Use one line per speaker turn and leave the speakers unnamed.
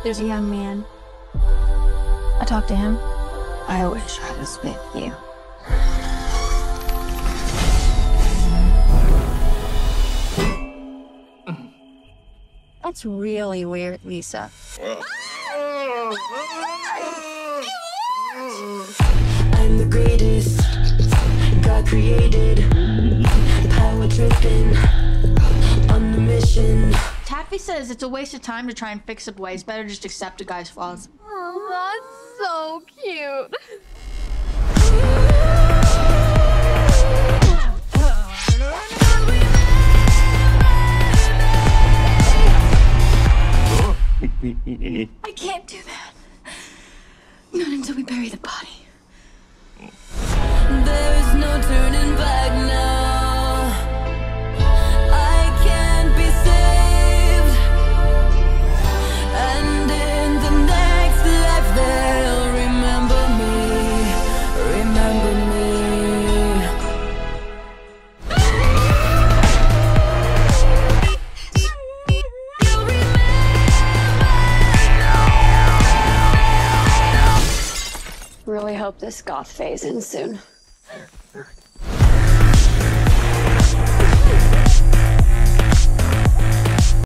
There's a young man. I talked to him.
I wish I was with you.
That's really weird, Lisa.
I'm the greatest God created. The power dripping on the mission.
Taffy says it's a waste of time to try and fix a boy. It's better just accept a guy's flaws.
Oh, that's so cute. I can't do that. Not until we bury the body.
There is no turning back now. I can't be saved. And in the next life they'll remember me. Remember me.
Really hope this goth phase ends soon.